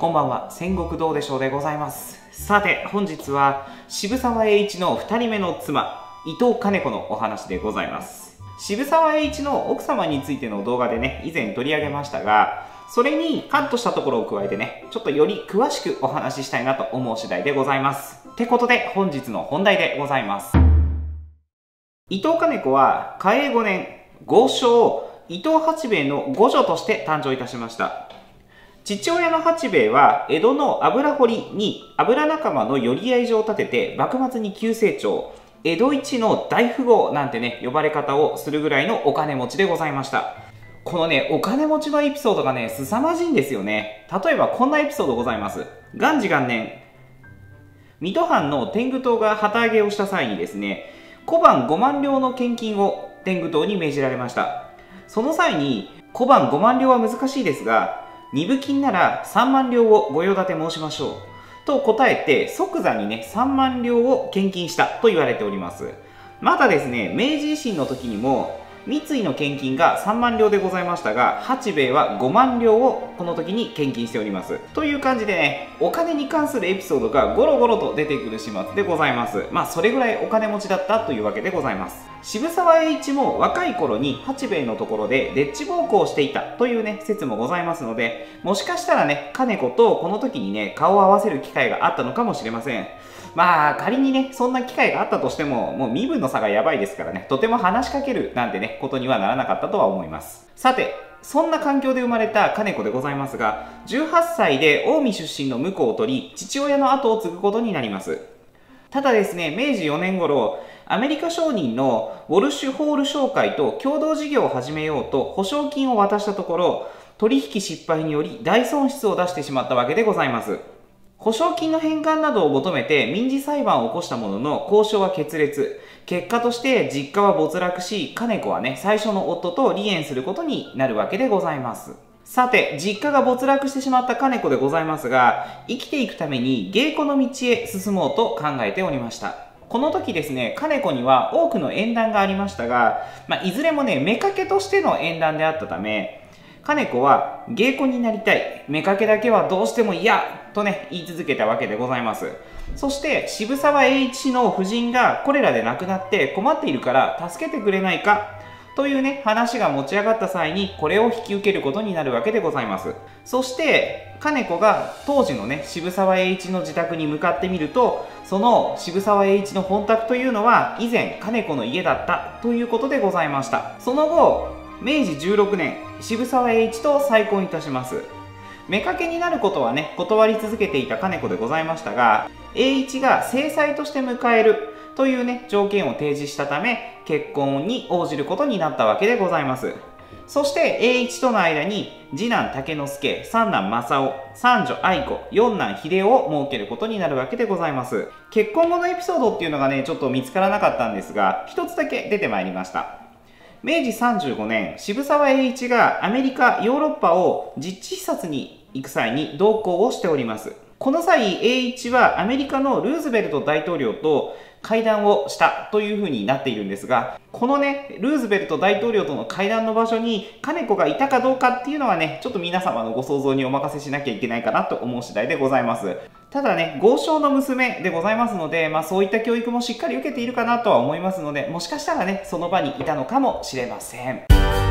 こんばんは、戦国どうでしょうでございます。さて、本日は渋沢栄一の2人目の妻、伊藤兼子のお話でございます。渋沢栄一の奥様についての動画でね、以前取り上げましたが、それにカットしたところを加えてね、ちょっとより詳しくお話ししたいなと思う次第でございます。ってことで、本日の本題でございます。伊藤兼子は、嘉永5年、豪商伊藤八兵衛の五女として誕生いたしました。父親の八兵衛は江戸の油掘りに油仲間の寄り合い所を建てて幕末に急成長、江戸一の大富豪なんてね呼ばれ方をするぐらいのお金持ちでございました。このねお金持ちのエピソードがね凄まじいんですよね。例えばこんなエピソードございます。元治元年、水戸藩の天狗党が旗揚げをした際にですね、小判5万両の献金を天狗党に命じられました。その際に小判5万両は難しいですが、二分金なら3万両をご用立て申しましょうと答えて、即座にね3万両を献金したと言われております。またですね、明治維新の時にも三井の献金が3万両でございましたが、八兵衛は5万両をこの時に献金しております。という感じでね、お金に関するエピソードがゴロゴロと出てくる始末でございます。まあそれぐらいお金持ちだったというわけでございます。渋沢栄一も若い頃に八兵衛のところででっち奉公をしていたというね説もございますので、もしかしたらね兼子とこの時にね顔を合わせる機会があったのかもしれません。まあ仮にねそんな機会があったとしても、もう身分の差がやばいですからね、とても話しかけるなんてねことにはならなかったとは思います。さて、そんな環境で生まれた兼子でございますが、18歳で近江出身の婿を取り、父親の後を継ぐことになります。ただですね、明治4年頃、アメリカ商人のウォルシュホール商会と共同事業を始めようと保証金を渡したところ、取引失敗により大損失を出してしまったわけでございます。保証金の返還などを求めて民事裁判を起こしたものの交渉は決裂。結果として実家は没落し、兼子はね最初の夫と離縁することになるわけでございます。さて、実家が没落してしまった兼子でございますが、生きていくために芸妓の道へ進もうと考えておりました。この時ですね、兼子には多くの縁談がありましたが、いずれもね妾としての縁談であったため、兼子は芸妓になりたい、妾だけはどうしても嫌とね言い続けたわけでございます。そして渋沢栄一の夫人がコレラで亡くなって困っているから助けてくれないかというね話が持ち上がった際に、これを引き受けることになるわけでございます。そして兼子が当時のね渋沢栄一の自宅に向かってみると、その渋沢栄一の本宅というのは以前兼子の家だったということでございました。その後明治16年、渋沢栄一と再婚いたします。妾になることはね断り続けていた兼子でございましたが、栄一が正妻として迎えるというね条件を提示したため、結婚に応じることになったわけでございます。そして栄一との間に次男竹之助、三男正雄、三女愛子、四男秀夫を設けることになるわけでございます。結婚後のエピソードっていうのがねちょっと見つからなかったんですが、一つだけ出てまいりました。明治35年、渋沢栄一がアメリカ、ヨーロッパを実地視察に行く際に同行をしております。この際、栄一はアメリカのルーズベルト大統領と会談をしたというふうになっているんですが、このね、ルーズベルト大統領との会談の場所に兼子がいたかどうかっていうのはね、ちょっと皆様のご想像にお任せしなきゃいけないかなと思う次第でございます。ただね、豪商の娘でございますので、そういった教育もしっかり受けているかなとは思いますので、もしかしたらね、その場にいたのかもしれません。